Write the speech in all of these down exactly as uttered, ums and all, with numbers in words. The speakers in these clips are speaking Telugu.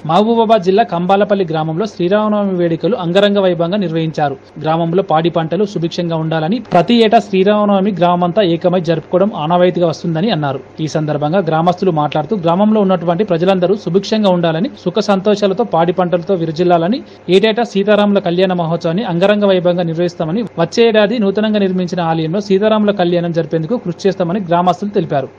మహబూబాబాద్ జిల్లా కంబాలపల్లి గ్రామంలో శ్రీరామనవమి వేడుకలు అంగరంగ వైభవంగా నిర్వహించారు. గ్రామంలో పాడి పంటలు సుభిక్షంగా ఉండాలని ప్రతి ఏటా శ్రీరామనవమి గ్రామమంతా ఏకమై జరుపుకోవడం ఆనవాయితీగా వస్తుందని అన్నారు. ఈ సందర్భంగా గ్రామస్తులు మాట్లాడుతూ గ్రామంలో ఉన్నటువంటి ప్రజలందరూ సుభిక్షంగా ఉండాలని, సుఖ సంతోషాలతో పాడి పంటలతో విరజిల్లాలని, ఏటేటా సీతారాముల కళ్యాణ మహోత్సవాన్ని అంగరంగ వైభవంగా నిర్వహిస్తామని, వచ్చే ఏడాది నూతనంగా నిర్మించిన ఆలయంలో సీతారాముల కళ్యాణం జరిపేందుకు కృషి చేస్తామని గ్రామస్తులు తెలిపారు.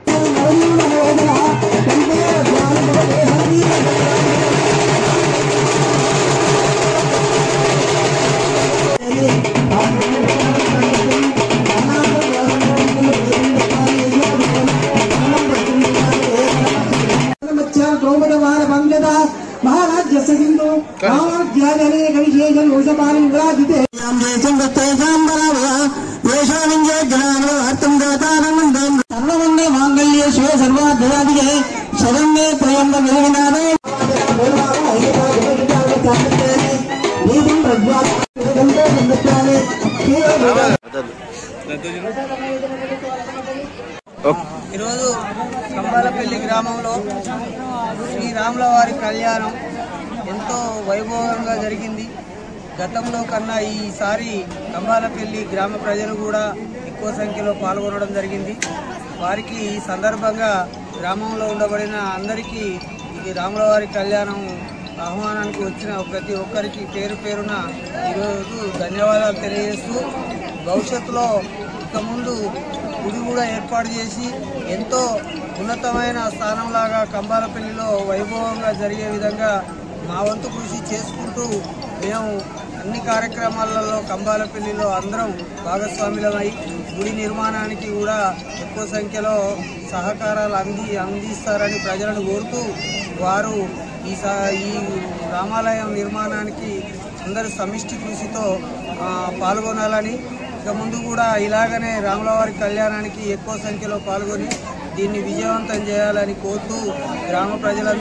ఈరోజు కంబాలపల్లి గ్రామంలో శ్రీరాముల వారి కళ్యాణం ఎంతో వైభవంగా జరిగింది. గతంలో కన్నా ఈసారి కంబాలపల్లి గ్రామ ప్రజలు కూడా ఎక్కువ సంఖ్యలో పాల్గొనడం జరిగింది. వారికి ఈ సందర్భంగా గ్రామంలో ఉండబడిన అందరికీ ఇది రాముల వారి కళ్యాణం ఆహ్వానానికి వచ్చిన ప్రతి ఒక్కరికి పేరు పేరున ఈరోజు ధన్యవాదాలు తెలియజేస్తూ, భవిష్యత్తులో ఇక ముందు గుడి కూడా ఏర్పాటు చేసి ఎంతో ఉన్నతమైన స్థానంలాగా కంబాలపల్లిలో వైభవంగా జరిగే విధంగా మా వంతు కృషి చేసుకుంటూ మేము అన్ని కార్యక్రమాలలో కంబాలపల్లిలో అందరం భాగస్వాములమై గుడి నిర్మాణానికి కూడా ఎక్కువ సంఖ్యలో సహకారాలు అంది అందిస్తారని ప్రజలను కోరుతూ, వారు ఈ ఈ రామాలయం నిర్మాణానికి అందరూ సమిష్టి కృషితో పాల్గొనాలని, ఇక ముందు కూడా ఇలాగనే రాములవారి కళ్యాణానికి ఎక్కువ సంఖ్యలో పాల్గొని దీన్ని విజయవంతం చేయాలని కోరుతూ గ్రామ ప్రజల